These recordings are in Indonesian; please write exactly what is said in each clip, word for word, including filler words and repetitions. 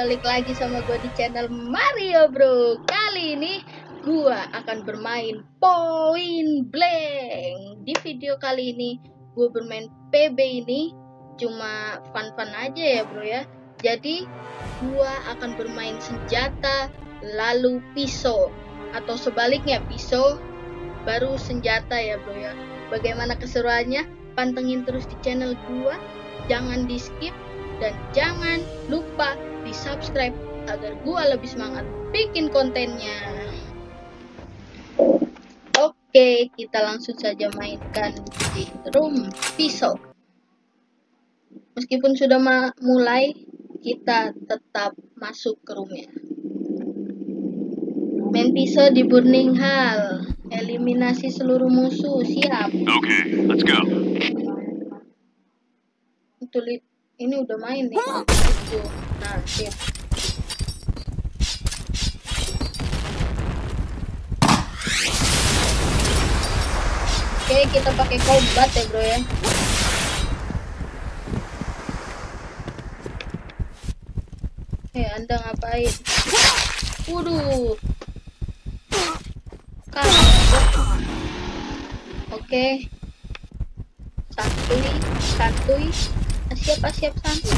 balik lagi sama gue di channel Mario Bro. Kali ini gue akan bermain Point Blank. Di video kali ini gue bermain P B ini cuma fun-fun aja ya bro ya. Jadi gue akan bermain senjata lalu pisau, atau sebaliknya pisau baru senjata ya bro ya. Bagaimana keseruannya? Pantengin terus di channel gue, jangan di skip. Dan jangan lupa di subscribe agar gua lebih semangat bikin kontennya. Oke, kita langsung saja mainkan di room pisau. Meskipun sudah mulai, kita tetap masuk ke roomnya. Main pisau di Burning Hall. Eliminasi seluruh musuh. Siap. Oke, let's go. Tulis. Ini udah main nih. Itu. Nah, sip. Oke, kita pakai combat ya, bro ya. Eh, Anda ngapain? Waduh. Kabur. Oke. Santuy, santuy. Siap, siap, santuy.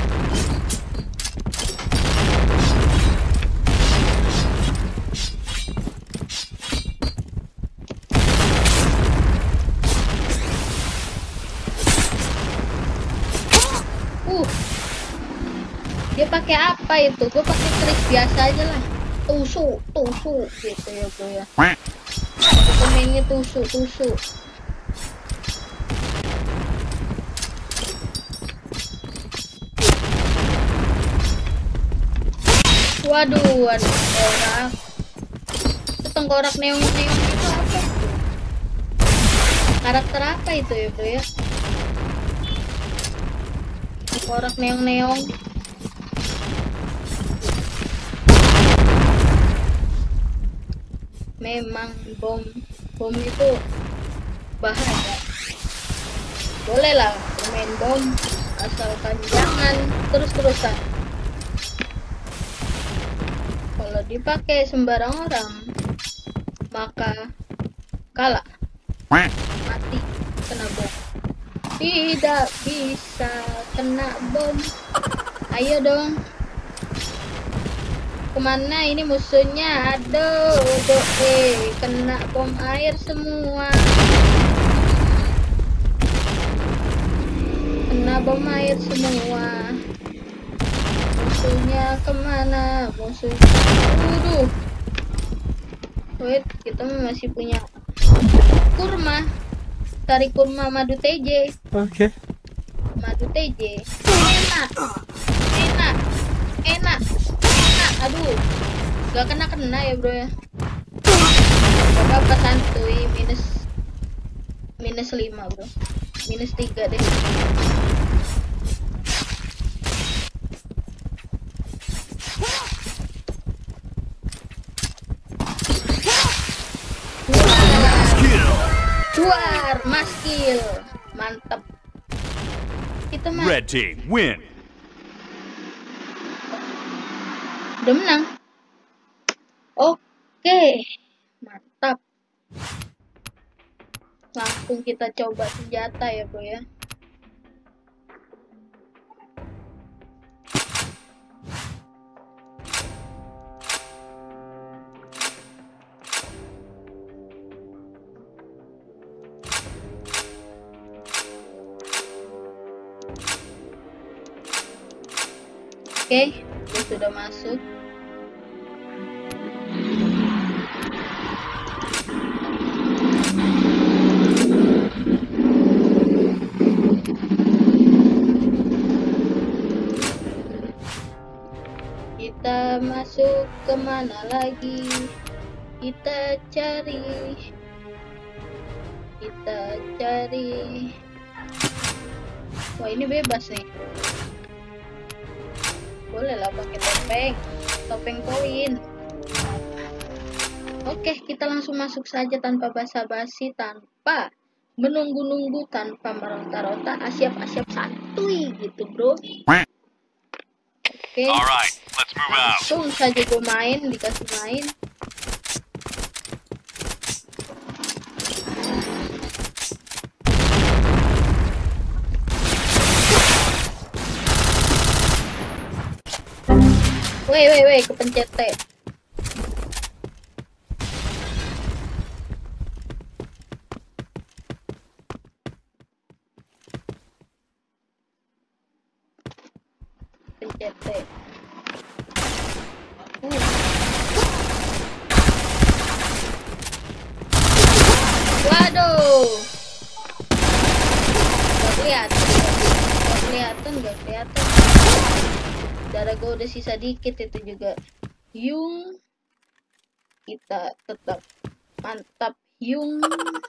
Uh, dia pakai apa itu? Gue pakai trik biasa aja lah. Tusuk, tusuk gitu ya bro ya. Kita mainnya tusuk, tusuk. Waduh, ada tengkorak. Itu tengkorak neong-neong itu apa itu? Karakter apa itu ya bro ya? Tengkorak neong-neong. Memang bom bom itu bahaya. Boleh lah bermain bom, asalkan jangan terus-terusan. Kalau dipakai sembarang orang, maka kalah, mati, kena bom. Tidak bisa kena bom. Ayo dong. Kemana ini musuhnya? Aduh, aduh, eh, kena bom air semua. Kena bom air semua. Musuhnya kemana? Musuhnya, waduh. Wait, kita masih punya kurma. Tarik kurma madu T J. Oke. Okay. Madu T J. Enak, enak, enak, enak. Aduh, gak kena kena ya bro ya. Gak apa santuy. Minus minus lima bro. Minus tiga deh. Keluar, mas kill. Mantap. Kita mah Red team win. udah menang. Oke, mantap. Langsung kita coba senjata ya bro ya. Oke, dia sudah masuk. Kita masuk kemana lagi? Kita cari. Kita cari. Wah, ini bebas nih. Boleh lah pakai topeng, topeng koin. Oke, kita langsung masuk saja tanpa basa-basi, tanpa menunggu-nunggu, tanpa meronta-ronta. Asyap-asyap santuy gitu bro. Oke. Alright, Let's move out. Langsung saja gue main, dikasih main. Weh, weh, weh, kepencet T. Pencet T. Uh. Waduh. Gak kelihatan. Gak kelihatan, gak kelihatan. Darah gue udah sisa dikit itu juga. Yung, kita tetap mantap Yung.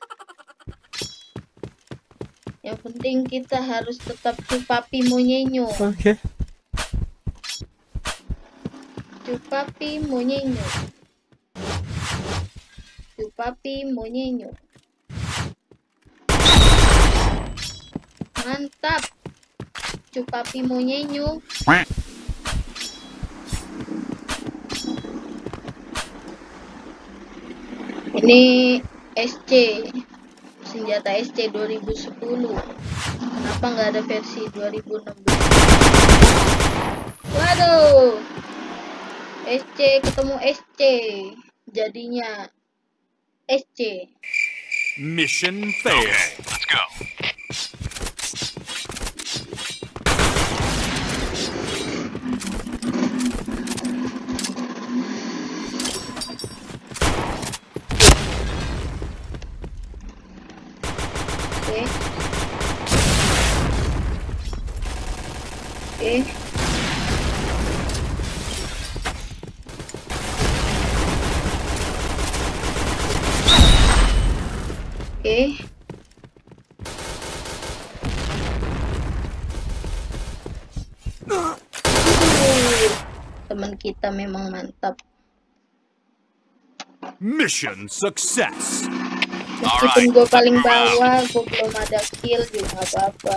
Yang penting kita harus tetap cupapi monyenyo. Oke. Okay. Cupapi monyenyo. Cupapi monyenyo. Mantap. Cupapi monyenyo. Ini S C, senjata S C dua ribu sepuluh. Kenapa nggak ada versi dua ribu enam belas? Waduh, S C ketemu S C, jadinya S C. Mission failed. Let's go. Oke. Oke. Oke. Uh, teman kita memang mantap. Mission success. Meskipun gue paling bawah, gue belum ada kill juga gak apa-apa.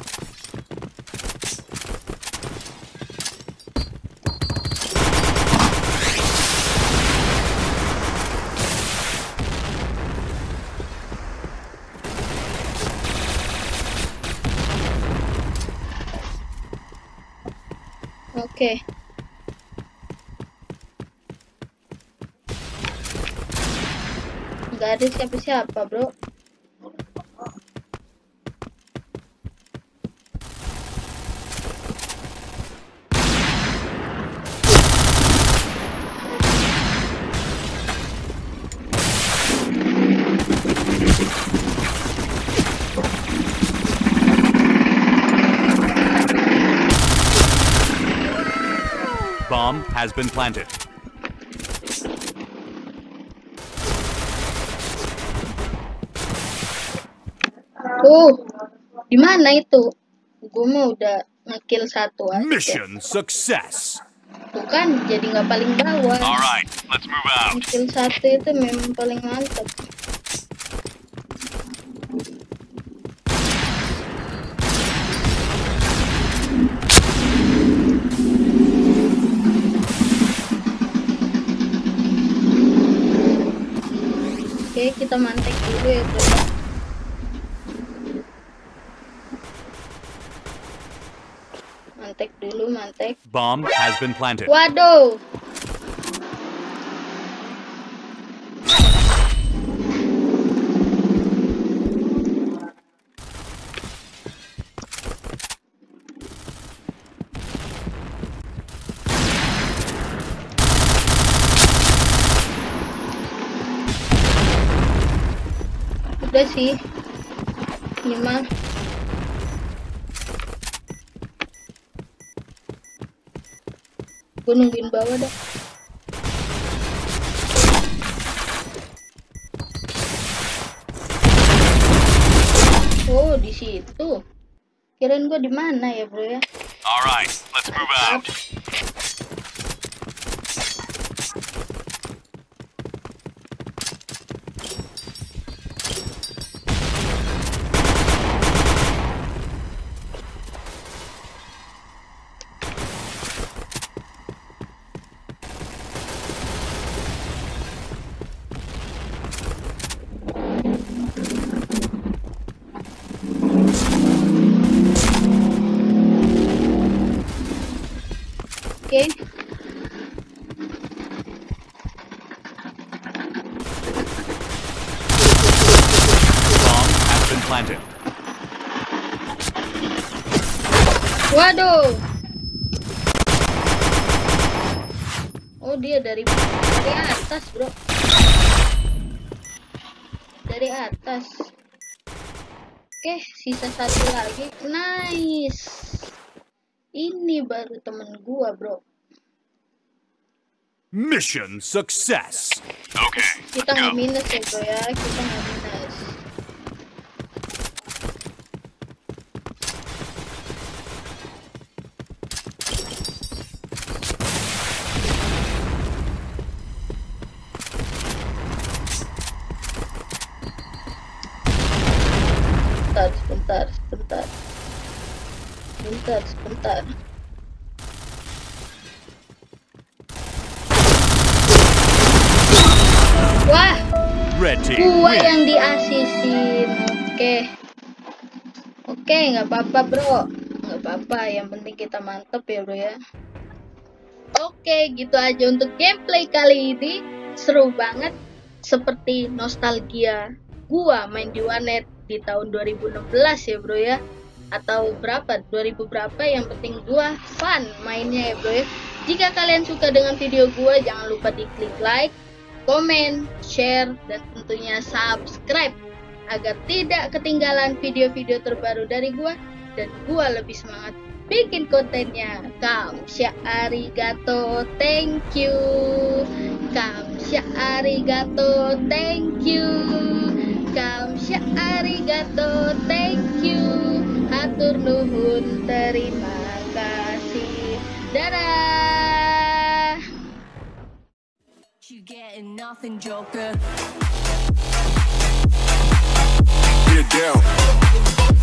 Oke. Okay. Gak ada siapa-siapa, bro. Bomb has been planted. Oh, di mana itu? Gue mah udah ngekill satu aja. Mission success. Tuh kan, jadi nggak paling bawah. Alright, let's move out. Ngekill satu itu memang paling mantap. Oke, kita mantek dulu ya, bro. Mantek dulu, mantek. Bomb has been planted. Waduh. Udah sih. Ini mah. Gue nungguin bawah dah. Oh, di situ. Kirain gue di mana ya, bro ya? Alright, let's move out. planted. Waduh. Oh, dia dari dari atas, bro. Dari atas. Oke, sisa satu lagi. Nice. Ini baru temen gua, bro. Mission success. Okay. Kita nggak minus ya, bro ya. Kita nggak minus. Sebentar, sebentar, sebentar, sebentar. Wah, Red team gua win. yang diasisin. Oke, oke, nggak apa-apa, bro, nggak apa-apa. Yang penting kita mantep ya, bro ya. Oke, gitu aja untuk gameplay kali ini. Seru banget, seperti nostalgia gua main di Warnet di tahun dua ribu enam belas ya, bro ya. Atau berapa, dua ribu berapa, yang penting gua fun mainnya ya, bro ya. Jika kalian suka dengan video gua, jangan lupa di klik like, komen, share, dan tentunya subscribe agar tidak ketinggalan video-video terbaru dari gua dan gua lebih semangat bikin kontennya. Kamsha arigato, thank you. Kamsha arigato, thank you. Kamsha arigato, thank you. Hatur nuhun, terima kasih. Dadah. You getting nothing, Joker. Get down.